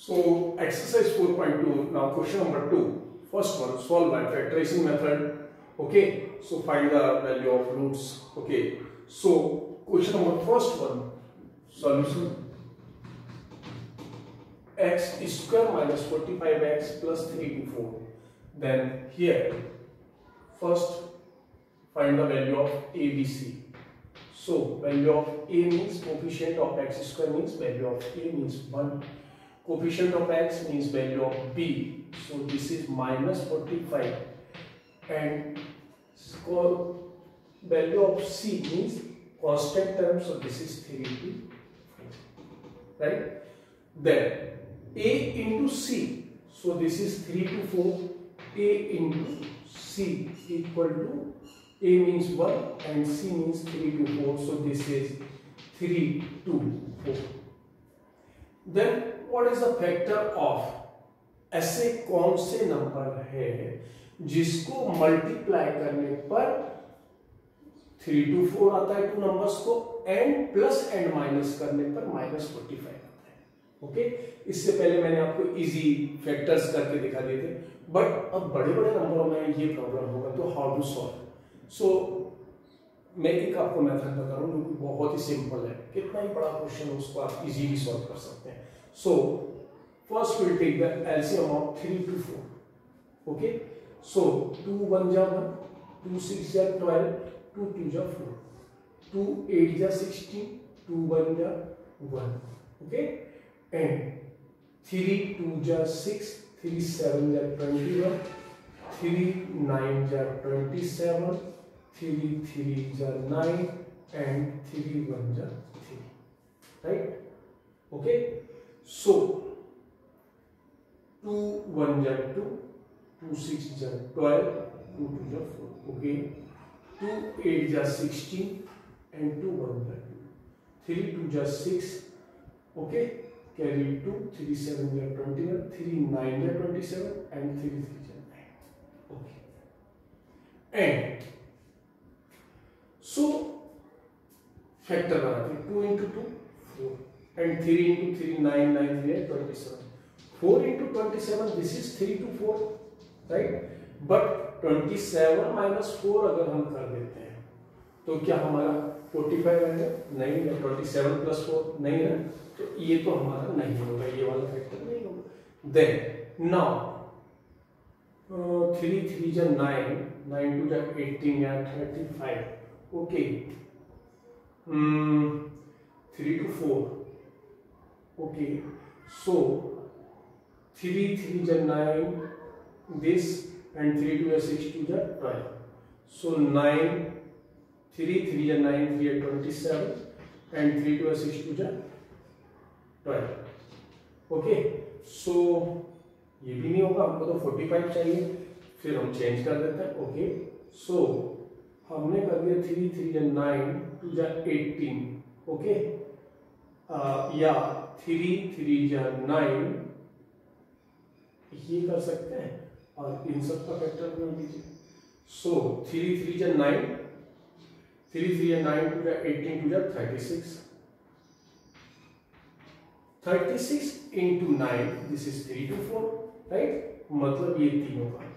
So exercise 4.2. Now question number 2. First one, solve by factorizing method. Okay. So find the value of roots. Okay. So question number first one, solution. X square minus 45x plus 3 to 4. Then here, first find the value of ABC. So value of A means coefficient of x square means value of A means 1. Coefficient of x means value of B. So this is minus 45. And value of C means constant term. So this is 3 to 4. Right? Then A into C. So this is 3 to 4. A into C equal to A means 1 and C means 3 to 4. So this is 3 to 4. Then what is the factor of? ऐसे कौन से number है जिसको multiply करने पर 3 to 4 आता है two numbers को एंड प्लस एंड माइनस करने पर माइनस 45 आता है. ओके, इससे पहले मैंने आपको इजी फैक्टर्स करके दिखा दिए थे, बट अब बड़े बड़े नंबरों में ये प्रॉब्लम होगा. तो हाउ टू सॉल्व? सो मैं एक आपको मेथड बता रहा हूँ जो कि बहुत ही सिंपल है. कितना ही बड़ा क्वेश्चन हो उसको आप इजीली सॉल्व कर सकते हैं. So first will take the LCM of 3 to 4. Okay, so 2 1 जा 1, 2 6 जा 12, 2 2 जा 4, 2 8 जा 16, 2 1 जा 1. ओके, एंड 3 2 जा 6, 3 7 जा 21, 3 9 जा 27, 3 3 जा 9 and 3 1 जा 3. Right? Okay. So 2 1 जा 2, 2 6 जा 12, 2 2 जा 4. Okay. 2 8 जा 16 and 2 1 जा 2. 3 2 जा 6. Okay. Carry 2, 3 7 जा 21, 3 9 जा 27 and 3 3 जा 9. Okay. And so factor बनाते हैं. 2 into 2 4 and 3 into 3 9 9 3 27. 4 into 27 this is 3 to 4, right? But 27 minus 4 अगर हम कर देते हैं तो क्या हमारा 45 आएगा? नहीं है. 27 plus 4 नहीं है, तो ये तो हमारा नहीं होगा, ये वाला फैक्टर नहीं होगा. Then now 3 3 जा 9, 9 2 जा 18 या 35. Okay. 3 to 4. Okay. So 3 3 जा 9 this and 3 2 जा 6 2 जा 12. So 9 3 3 जा 9 3 जा 27 and 3 2 जा 6 2 जा 12. Okay. So ये भी नहीं होगा, हमको तो 45 चाहिए. फिर हम चेंज कर देते हैं. ओके, सो हमने कर दिया 3 3 जा 9 2 जा 18. ओके, या 3 3 जा 9 ये कर सकते हैं और इन सब का फैक्टर बना दीजिए. सो 3 3 जा 9, 3 3 जा 9 2 जा 18 2 जा 36. 36 into 9 this is 3 to 4, right? मतलब ये तीनों का.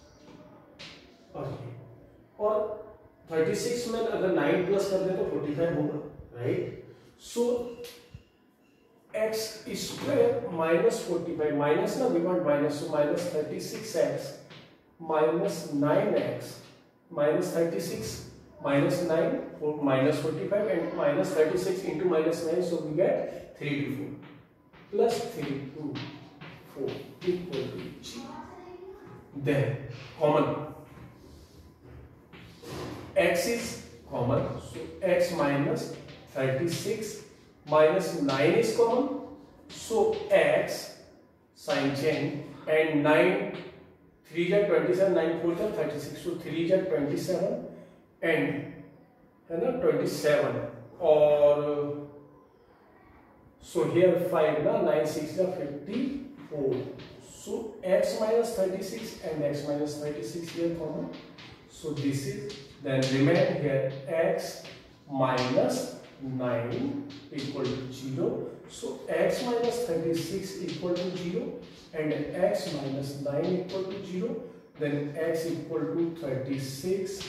और 36 में अगर 9 प्लस कर दे तो 45 होगा, right? So x square minus 45, minus ना, we want minus, so minus 36x minus 9x minus 36 minus 9 minus 45 and minus 36 into minus 9, so we get 3 to 4 plus 3 to 4 equal to 0. Then common, x is common, so x minus 36 minus 9 is common, so x sign change and 9 3 जा 27, 9 4 जा 36, so 3 जा 27 and है ना 27 और so here 5 na, 9 6 ja 54. So x minus 36 and x minus 36 here common. So this is, then remain here x minus 9 equal to 0. So x minus 36 equal to 0 and x minus 9 equal to 0. Then x equal to 36.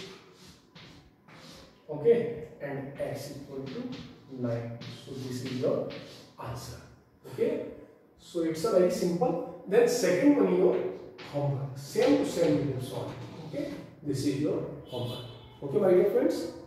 Okay, and x equal to 9. So this is your answer. Okay, so it's a very simple. Then second one, your homework. Same to same you can solve. Okay, this is your homework. Okay, my dear friends.